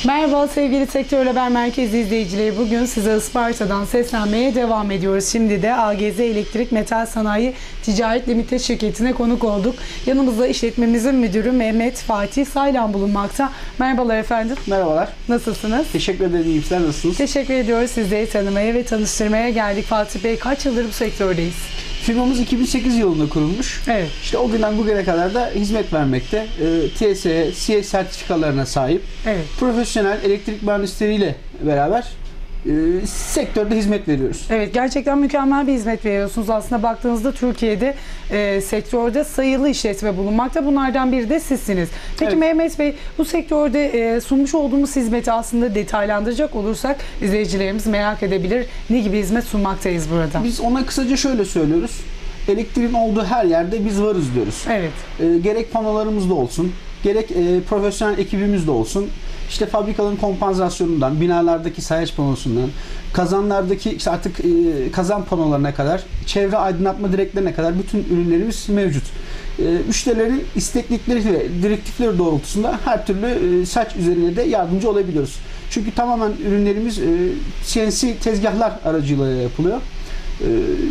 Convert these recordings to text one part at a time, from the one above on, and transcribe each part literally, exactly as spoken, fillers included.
Merhaba sevgili Sektör Haber Merkezi izleyicileri. Bugün size Isparta'dan seslenmeye devam ediyoruz. Şimdi de A G Z Elektrik Metal Sanayi Ticaret Limited şirketine konuk olduk. Yanımızda işletmemizin müdürü Mehmet Fatih Saylan bulunmakta. Merhabalar efendim. Merhabalar. Nasılsınız? Teşekkür ederim. Sizler nasılsınız? Teşekkür ediyoruz. Sizleri tanımaya ve tanıştırmaya geldik. Fatih Bey, kaç yıldır bu sektördeyiz? Firmamız iki bin sekiz yılında kurulmuş. Evet. İşte o günden bugüne kadar da hizmet vermekte. E, T S E, C S sertifikalarına sahip. Evet. Profesyonel elektrik mühendisleriyle beraber e, sektörde hizmet veriyoruz. Evet, gerçekten mükemmel bir hizmet veriyorsunuz. Aslında baktığınızda Türkiye'de e, sektörde sayılı işletme bulunmakta. Bunlardan biri de sizsiniz. Peki Evet. Mehmet Bey, bu sektörde e, sunmuş olduğumuz hizmeti aslında detaylandıracak olursak izleyicilerimiz merak edebilir. Ne gibi hizmet sunmaktayız burada? Biz ona kısaca şöyle söylüyoruz. Elektriğin olduğu her yerde biz varız diyoruz. Evet. E, gerek panolarımız da olsun, gerek e, profesyonel ekibimiz de olsun. İşte fabrikaların kompansasyonundan, binalardaki sayaç panosundan, kazanlardaki işte artık e, kazan panolarına kadar, çevre aydınlatma direklerine kadar bütün ürünlerimiz mevcut. E, müşterilerin isteklikleri ve direktifleri doğrultusunda her türlü e, saç üzerine de yardımcı olabiliyoruz. Çünkü tamamen ürünlerimiz e, C N C tezgahlar aracılığıyla yapılıyor. E,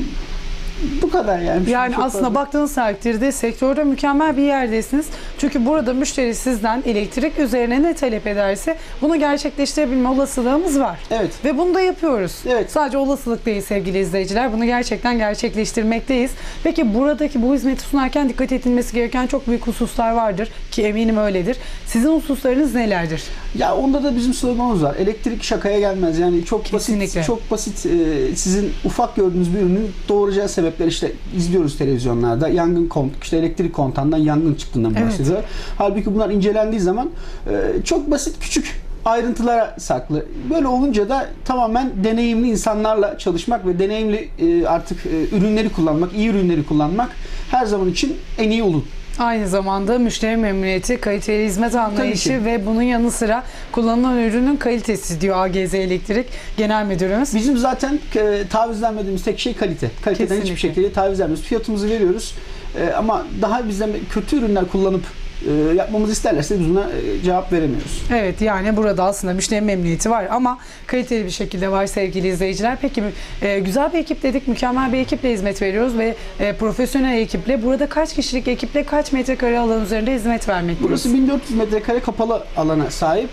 Bu kadar yani. Yani Çok aslında fazla. baktığınız takdirde sektörde mükemmel bir yerdesiniz. Çünkü burada müşteri sizden elektrik üzerine ne talep ederse bunu gerçekleştirebilme olasılığımız var. Evet. Ve bunu da yapıyoruz. Evet. Sadece olasılık değil sevgili izleyiciler. Bunu gerçekten gerçekleştirmekteyiz. Peki buradaki bu hizmeti sunarken dikkat edilmesi gereken çok büyük hususlar vardır ki eminim öyledir. Sizin hususlarınız nelerdir? Ya onda da bizim sloganımız var. Elektrik şakaya gelmez. Yani çok Kesinlikle. basit, çok basit. E, sizin ufak gördüğünüz bir ürünün doğuracağı sebepler işte izliyoruz televizyonlarda. Yangın kont, işte elektrik kontağından yangın çıktığından Evet. bahsediyor. Halbuki bunlar incelendiği zaman e, çok basit, küçük ayrıntılara saklı. Böyle olunca da tamamen deneyimli insanlarla çalışmak ve deneyimli e, artık e, ürünleri kullanmak, iyi ürünleri kullanmak her zaman için en iyi olur. Aynı zamanda müşteri memnuniyeti, kaliteli hizmet anlayışı ki. ve bunun yanı sıra kullanılan ürünün kalitesi diyor A G Z Elektrik Genel Müdürümüz. Bizim zaten e, tavizlenmediğimiz tek şey kalite. Kaliteden Kesinlikle. hiçbir şekilde taviz vermiyoruz. Fiyatımızı veriyoruz. E, ama daha bizden kötü ürünler kullanıp e, yapmamızı isterlerse biz buna e, cevap veremiyoruz. Evet, yani burada aslında müşteri memnuniyeti var ama kaliteli bir şekilde var sevgili izleyiciler. Peki e, güzel bir ekip dedik, mükemmel bir ekiple hizmet veriyoruz ve e, profesyonel ekiple, burada kaç kişilik ekiple kaç metrekare alan üzerinde hizmet vermekteyiz? Burası bin dört yüz metrekare kapalı alana sahip.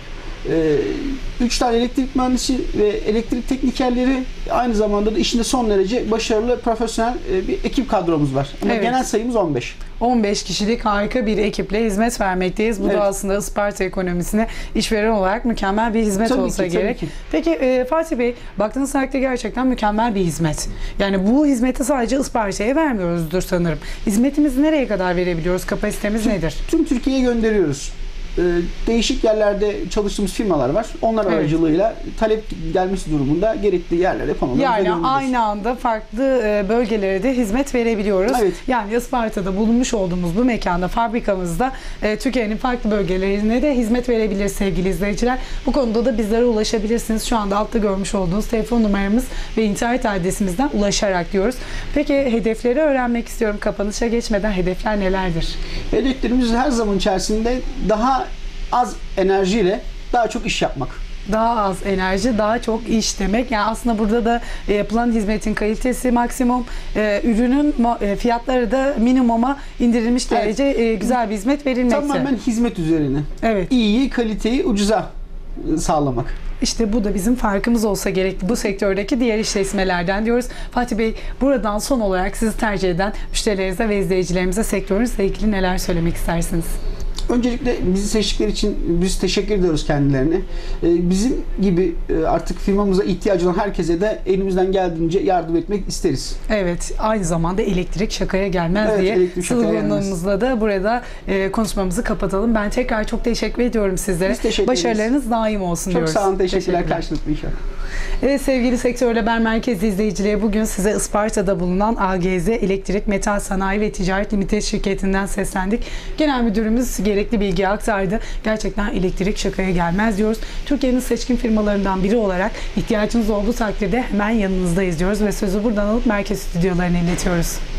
üç tane elektrik mühendisi ve elektrik teknikerleri, aynı zamanda da işinde son derece başarılı, profesyonel e, bir ekip kadromuz var. Ama Evet. genel sayımız on beş. on beş kişilik harika bir ekiple hizmet vermekteyiz. Bu Evet. da aslında Isparta ekonomisine işveren olarak mükemmel bir hizmet Tabii olsa ki, tabii gerek. ki. Peki e, Fatih Bey, baktığınız takdirde gerçekten mükemmel bir hizmet. Yani bu hizmeti sadece Isparta'ya vermiyoruzdur sanırım. Hizmetimizi nereye kadar verebiliyoruz? Kapasitemiz nedir? Tüm Türkiye'ye gönderiyoruz. Ee, değişik yerlerde çalıştığımız firmalar var. Onlar Evet. aracılığıyla talep gelmesi durumunda gerekli yerlere panolarımızı Yani gönderiyoruz. aynı anda farklı e, bölgelere de hizmet verebiliyoruz. Evet. Yani Isparta'da bulunmuş olduğumuz bu mekanda, fabrikamızda e, Türkiye'nin farklı bölgelerine de hizmet verebilir sevgili izleyiciler. Bu konuda da bizlere ulaşabilirsiniz. Şu anda altta görmüş olduğunuz telefon numaramız ve internet adresimizden ulaşarak diyoruz. Peki hedefleri öğrenmek istiyorum. Kapanışa geçmeden hedefler nelerdir? Hedeflerimiz her zaman içerisinde daha az enerjiyle daha çok iş yapmak. Daha az enerji, daha çok iş demek. Yani aslında burada da e, yapılan hizmetin kalitesi maksimum, e, ürünün e, fiyatları da minimuma indirilmiş Evet. derece e, güzel bir hizmet verilmekte. Tamamen hizmet üzerine. Evet. İyiyi, kaliteyi ucuza sağlamak. İşte bu da bizim farkımız olsa gerekli bu sektördeki diğer işletmelerden diyoruz. Fatih Bey, buradan son olarak sizi tercih eden müşterilerinize ve izleyicilerimize sektörünüzle ilgili neler söylemek istersiniz? Öncelikle bizi seçtikleri için biz teşekkür ediyoruz kendilerine. Ee, Bizim gibi e, artık firmamıza ihtiyacı olan herkese de elimizden geldiğince yardım etmek isteriz. Evet, aynı zamanda elektrik şakaya gelmez Evet, diye elektrik şakaya gelmez. sloganımızla da burada e, konuşmamızı kapatalım. Ben tekrar çok teşekkür ediyorum sizlere. Biz teşekkür ederiz. Başarılarınız daim olsun Çok diyoruz. sağ olun, teşekkürler. Teşekkürler. Karşılıklı inşallah. Evet sevgili Sektör Haber Merkezi izleyicileri, bugün size Isparta'da bulunan A G Z Elektrik Metal Sanayi ve Ticaret Limited şirketinden seslendik. Genel Müdürümüz gerekli bilgi aktardı. Gerçekten elektrik şakaya gelmez diyoruz. Türkiye'nin seçkin firmalarından biri olarak ihtiyacınız olduğu takdirde hemen yanınızdayız diyoruz ve sözü buradan alıp merkez stüdyolarına iletiyoruz.